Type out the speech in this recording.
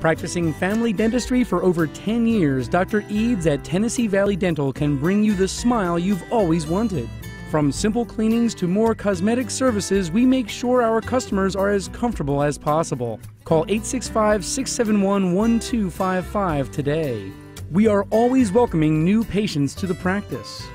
Practicing family dentistry for over 10 years, Dr. Eads at Tennessee Valley Dental can bring you the smile you've always wanted. From simple cleanings to more cosmetic services, we make sure our customers are as comfortable as possible. Call 865-671-1255 today. We are always welcoming new patients to the practice.